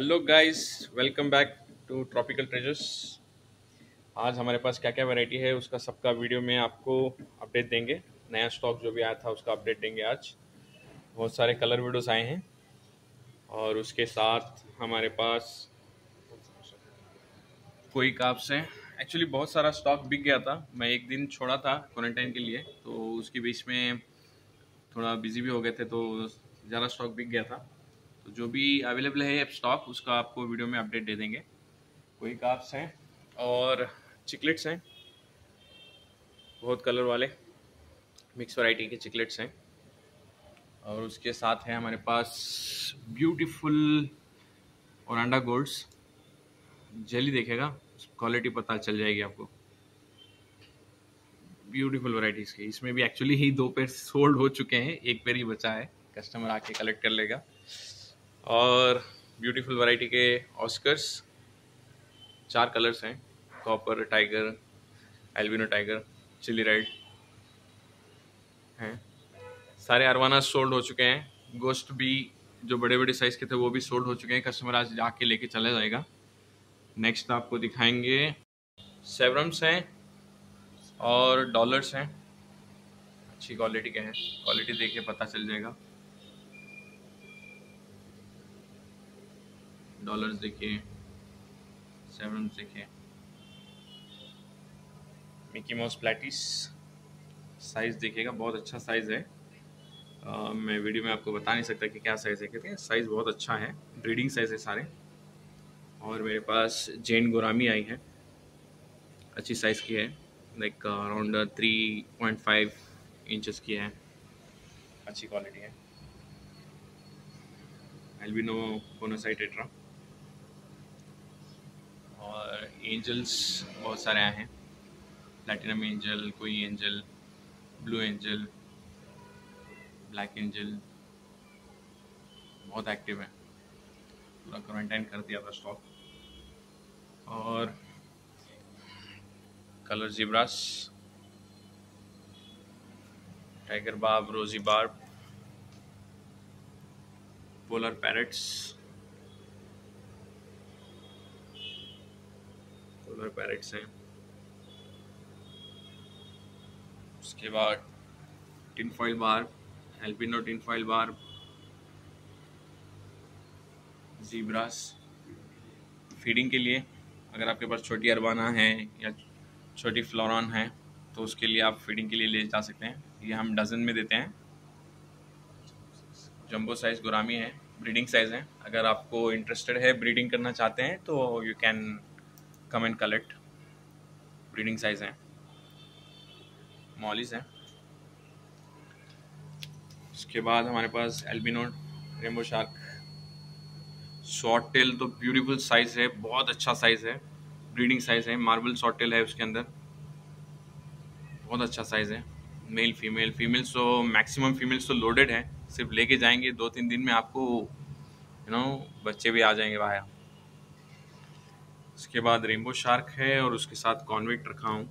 Hello guys, welcome back to tropical treasures. आज हमारे पास क्या क्या वैरायटी है उसका सबका वीडियो में आपको अपडेट देंगे। नया स्टॉक जो भी आया था उसका अपडेट देंगे आज। बहुत सारे कलर वीडियोस आए हैं और उसके साथ हमारे पास कोई काप्स हैं। एक्चुअली बहुत सारा स्टॉक बिक गया था, मैं एक दिन छोड़ा था क्वारंटाइन के लिए, तो उसके बीच में थोड़ा बिजी भी हो गए थे, तो ज़्यादा स्टॉक बिक गया था। तो जो भी अवेलेबल है स्टॉक उसका आपको वीडियो में अपडेट दे देंगे। कोई काप्स हैं और चिकलेट्स हैं, बहुत कलर वाले मिक्स वैरायटी के चिकलेट्स हैं। और उसके साथ है हमारे पास ब्यूटीफुल ओरांडा गोल्ड्स। जेली देखेगा, क्वालिटी पता चल जाएगी आपको। ब्यूटीफुल वैरायटीज़ की इसमें भी एक्चुअली ही 2 पेयर सोल्ड हो चुके हैं, एक पेयर ही बचा है, कस्टमर आके कलेक्ट कर लेगा। और ब्यूटीफुल वैरायटी के ऑस्कर्स, 4 कलर्स हैं, copper tiger, albino tiger, chili red हैं। सारे अरवाना सोल्ड हो चुके हैं। गोस्ट भी जो बड़े बड़े साइज़ के थे वो भी सोल्ड हो चुके हैं, कस्टमर आज आके लेके चला जाएगा। नेक्स्ट आपको दिखाएंगे सेवरम्स हैं और डॉलर्स हैं, अच्छी क्वालिटी के हैं, क्वालिटी देख के पता चल जाएगा। डॉलर्स देखिए, सेवरम्स देखिए, मिकी माउस प्लेटिस, साइज़ देखिएगा, बहुत अच्छा साइज़ है। मैं वीडियो में आपको बता नहीं सकता कि क्या साइज़ है, कहते हैं साइज़ बहुत अच्छा है, ब्रीडिंग साइज़ है सारे। और मेरे पास जैन गोरामी आई है, अच्छी साइज़ की है, लाइक अराउंड 3.5 इंचेस की है, अच्छी क्वालिटी है। Albino Buenos Aires tetra. और एंजल्स बहुत सारे आए हैं, platinum angel, koi angel, blue angel, black angel, बहुत एक्टिव है, पूरा क्वारंटाइन कर दिया था स्टॉक। और कलर जिब्रास, टाइगर बाब, rosy barb, polar parrots, polar parrots हैं। उसके बाद tin foil barb, albino tin foil barb, zebras. Feeding के लिए अगर आपके पास छोटी अरबाना है या छोटी फ्लोरॉन है तो उसके लिए आप फीडिंग के लिए ले जा सकते हैं। ये हम डजन में देते हैं। जंबो साइज़ गोरामी है, ब्रीडिंग साइज़ है। अगर आपको इंटरेस्टेड है, ब्रीडिंग करना चाहते हैं तो you can come and collect. Breeding size है, मॉलिस है। उसके बाद हमारे पास albino rainbow shark, short tail, तो ब्यूटीफुल साइज़ है, बहुत अच्छा साइज़ है, ब्रीडिंग साइज़ है, मार्बल शॉर्ट टेल है उसके अंदर, बहुत अच्छा साइज़ है। मेल फीमेल, फीमेल्स तो मैक्सिमम फीमेल्स तो लोडेड है, सिर्फ लेके जाएंगे 2-3 दिन में आपको बच्चे भी आ जाएंगे बाहर। उसके बाद रेनबो शार्क है और उसके साथ कॉन्विक्ट रखा हूँ।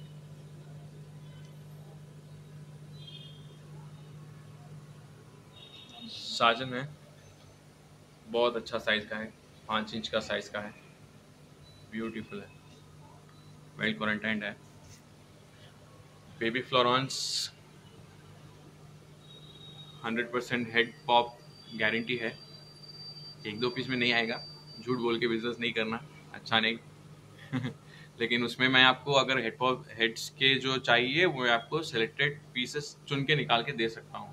साजन है, बहुत अच्छा साइज़ का है, 5 इंच का साइज़ का है, ब्यूटीफुल है, वेल क्वारंटाइंड है। Baby flowerhorns 100% head pop guarantee है, 1-2 पीस में नहीं आएगा, झूठ बोल के बिजनेस नहीं करना, अच्छा नहीं। लेकिन उसमें मैं आपको अगर हेड पॉप हेड्स के जो चाहिए वो आपको सिलेक्टेड पीसेस चुन के निकाल के दे सकता हूँ।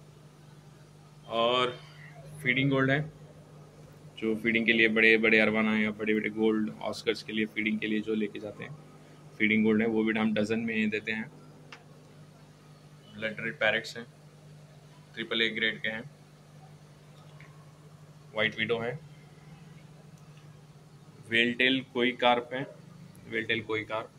और फीडिंग गोल्ड है, जो फीडिंग के लिए बड़े बड़े अरवाना या बड़े बड़े गोल्ड ऑस्कर्स के लिए फीडिंग के लिए जो लेके जाते हैं, फीडिंग गोल्ड है, वो भी हम डजन में देते हैं। ब्लड रेड पैरेट्स हैं, AAA ग्रेड के हैं। वाइट विडो है। वेलटेल कोई कार्प है, वेलटेल कोई कार्प,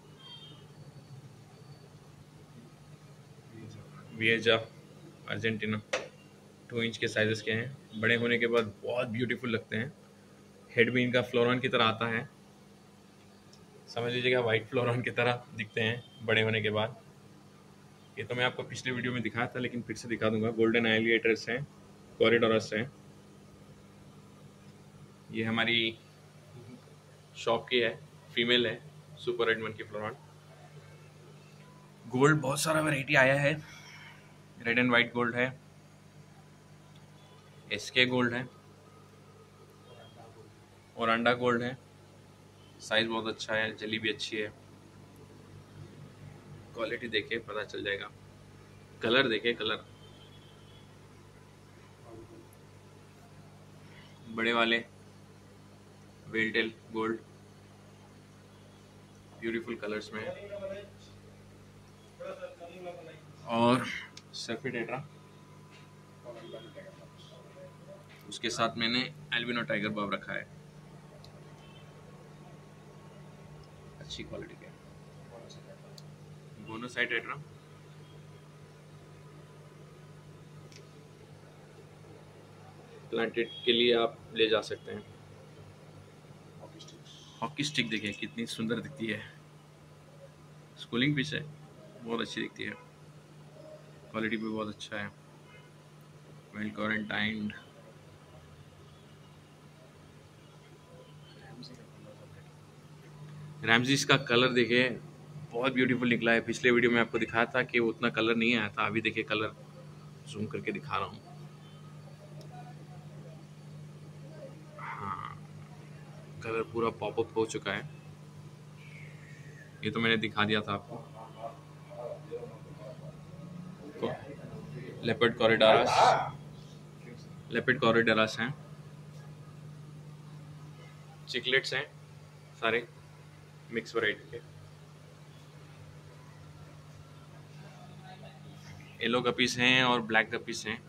विएजा अर्जेंटीना, 2 इंच के साइजेस के हैं। बड़े होने के बाद बहुत ब्यूटीफुल लगते हैं, हेड भी इनका फ्लोरॉन की तरह आता है, समझ लीजिएगा वाइट फ्लोरॉन की तरह दिखते हैं बड़े होने के बाद। ये तो मैं आपको पिछले वीडियो में दिखाया था लेकिन फिर से दिखा दूंगा। गोल्डन एलिगेटर्स हैं, कॉरिडोरस हैं, ये हमारी शॉप की है, फीमेल है, super red monkey flowerhorn. Gold बहुत सारा वैरायटी आया है, रेड एंड वाइट गोल्ड है, एसके गोल्ड है, और अंडा गोल्ड है। साइज बहुत अच्छा है, जली भी अच्छी है। क्वालिटी देखे पता चल जाएगा, कलर देखे, कलर बड़े वाले वेलटेल गोल्ड ब्यूटीफुल कलर्स में है। और सर्फिटेट्रा, उसके साथ मैंने एल्बिनो टाइगर बॉब रखा है, अच्छी क्वालिटी का बोनोसाइट टेट्रा। प्लांटेड के लिए आप ले जा सकते हैं। हॉकी स्टिक देखिए कितनी सुंदर दिखती है, स्कूलिंग फिश है, बहुत अच्छी दिखती है, क्वालिटी भी बहुत अच्छा है, वेल क्वारंटाइंड। रैमजीज का कलर देखिए बहुत ब्यूटीफुल निकला है। पिछले वीडियो में आपको दिखाया था कि उतना कलर नहीं आया था, अभी देखिए कलर जूम करके दिखा रहा हूँ। हाँ, कलर पूरा पॉपअप हो चुका है, ये तो मैंने दिखा दिया था आपको। लेपर्ड कॉरिडोरस, लेपर्ड कॉरिडोरस हैं, चिकलेट्स हैं, सारे मिक्स वैरायटी के। येलो गपीस हैं और ब्लैक गपीस हैं।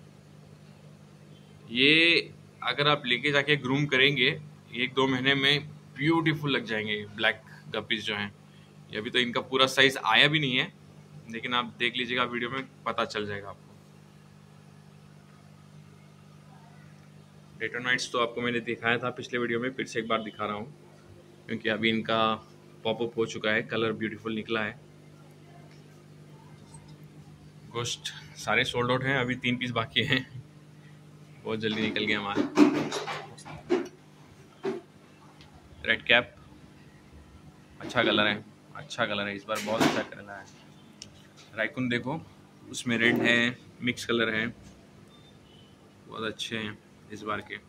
ये अगर आप लेके जाके ग्रूम करेंगे 1-2 महीने में ब्यूटीफुल लग जाएंगे ब्लैक गपीस जो हैं। ये अभी तो इनका पूरा साइज आया भी नहीं है, लेकिन आप देख लीजिएगा वीडियो में पता चल जाएगा आपको। डेटोनाइट्स तो आपको मैंने दिखाया था पिछले वीडियो में, फिर से एक बार दिखा रहा हूँ क्योंकि अभी इनका पॉपअप हो चुका है, कलर ब्यूटीफुल निकला है। गोस्ट सारे सोल्ड आउट हैं, अभी 3 पीस बाकी हैं, बहुत जल्दी निकल गया हमारा। रेड कैप अच्छा कलर है, अच्छा कलर है, इस बार बहुत अच्छा कलर है। राइकुन देखो, उसमें रेड है, मिक्स कलर है, बहुत अच्छे हैं इस बार के।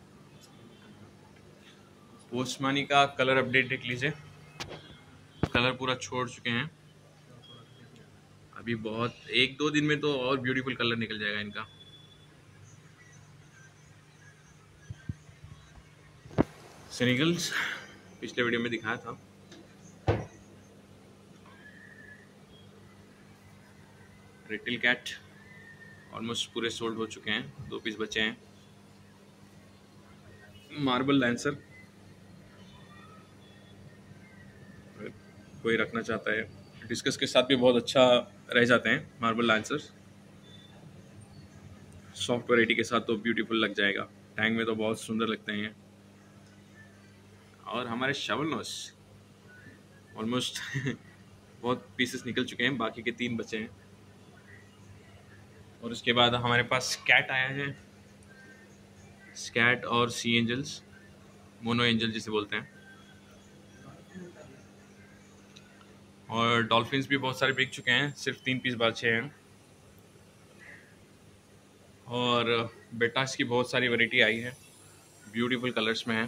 पोस्टमानी का कलर अपडेट देख लीजिए, कलर पूरा छोड़ चुके हैं अभी, बहुत 1-2 दिन में तो और ब्यूटीफुल कलर निकल जाएगा इनका। सेनिगल्स पिछले वीडियो में दिखाया था। रिटिल कैट ऑलमोस्ट पूरे सोल्ड हो चुके हैं, 2 पीस बचे हैं। मार्बल लैंसर, कोई रखना चाहता है, डिस्कस के साथ भी बहुत अच्छा रह जाते हैं मार्बल लैंसर्स। सॉफ्ट वैरायटी के साथ तो ब्यूटीफुल लग जाएगा, टैंक में तो बहुत सुंदर लगते हैं। और हमारे शवल नोस ऑलमोस्ट बहुत पीसेस निकल चुके हैं, बाकी के 3 बचे हैं। और उसके बाद हमारे पास स्कैट आया है, स्कैट और सी एंजल्स, मोनो एंजल जिसे बोलते हैं। और डॉल्फिन्स भी बहुत सारे बिक चुके हैं, सिर्फ 3 पीस बचे हैं। और बेटास की बहुत सारी वैरायटी आई है, ब्यूटीफुल कलर्स में है,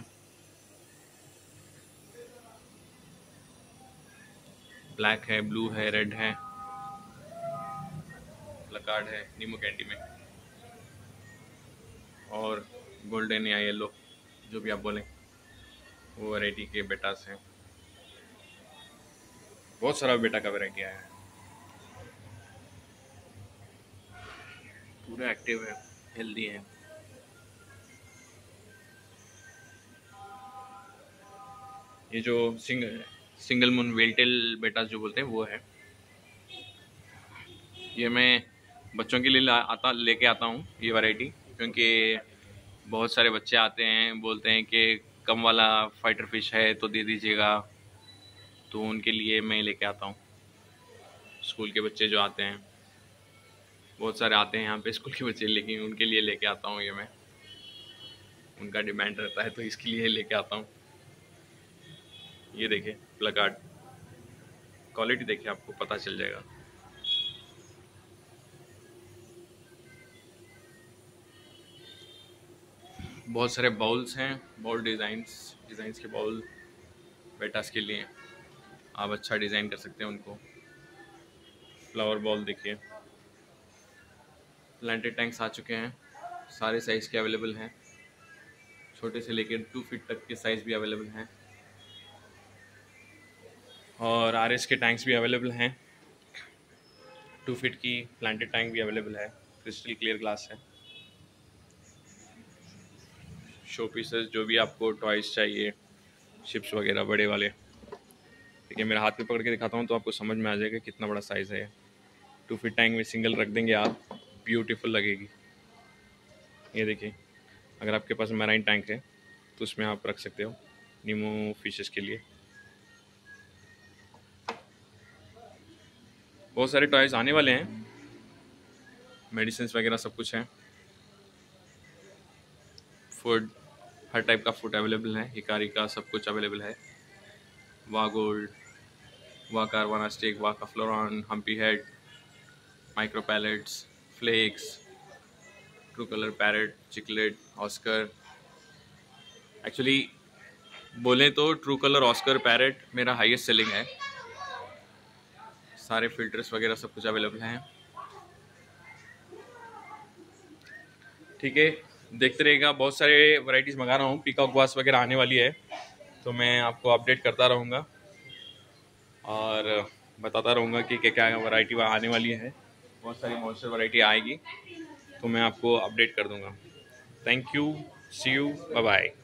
ब्लैक है, ब्लू है, रेड है, प्लकार्ड है, नीमो कैंडी में, और गोल्डन या येलो जो भी आप बोलें वो वैरायटी के बेटास हैं। बहुत सारा बेटा का वैरायटी आया है, पूरा एक्टिव है, हेल्दी है। ये जो सिंगल मून वेलटेल बेटास जो बोलते हैं वो है। ये मैं बच्चों के लिए लेके आता हूँ ये वैरायटी, क्योंकि बहुत सारे बच्चे आते हैं बोलते हैं कि कम वाला फाइटर फिश है तो दे दीजिएगा, तो उनके लिए मैं लेके आता हूँ। स्कूल के बच्चे जो आते हैं, बहुत सारे आते हैं यहाँ पे स्कूल के बच्चे, लेकिन उनके लिए लेके आता हूँ ये मैं। उनका डिमांड रहता है, तो इसके लिए लेके आता हूँ। ये देखिए प्लग गार्ड, क्वालिटी देखिए, आपको पता चल जाएगा। बहुत सारे बाउल्स हैं, बाउल डिज़ाइंस के बाउल बेटास के लिए आप अच्छा डिज़ाइन कर सकते हैं उनको। फ्लावर बाउल देखिए, प्लांटेड टैंक्स आ चुके हैं, सारे साइज़ के अवेलेबल हैं, छोटे से लेकर 2 फीट तक के साइज़ भी अवेलेबल हैं, और RS के टैंक्स भी अवेलेबल हैं। 2 फीट की प्लांटेड टैंक भी अवेलेबल है, क्रिस्टल क्लियर ग्लास है। शो पीसेस जो भी आपको टॉयज़ चाहिए, शिप्स वगैरह बड़े वाले, देखिए मेरा हाथ पे पकड़ के दिखाता हूँ तो आपको समझ में आ जाएगा कितना बड़ा साइज़ है। 2 फीट टैंक में सिंगल रख देंगे आप, ब्यूटीफुल लगेगी। ये देखिए, अगर आपके पास मैराइन टैंक है तो उसमें आप रख सकते हो नीमो फिशेस के लिए। बहुत सारे टॉयज़ आने वाले हैं, मेडिसिन वगैरह सब कुछ है। फूड, हर टाइप का फूड अवेलेबल है, हिकारी का सब कुछ अवेलेबल है। वाह गोल्ड, वाह कारवाना स्टिक, वाह का flowerhorn, humpy head, micro pellets, flakes, true colour parrot, cichlid, oscar. Actually बोले तो ट्रू कलर, ऑस्कर, पैरेट मेरा हाईएस्ट सेलिंग है। सारे फिल्टर्स वगैरह सब कुछ अवेलेबल हैं। ठीक है, देखते रहिएगा, बहुत सारे वैरायटीज़ मंगा रहा हूँ। पीकॉक वास वगैरह आने वाली है तो मैं आपको अपडेट करता रहूँगा और बताता रहूँगा कि क्या क्या वैरायटी आने वाली है। बहुत सारी मॉन्स्टर वैरायटी आएगी तो मैं आपको अपडेट कर दूँगा। Thank you, see you, bye bye.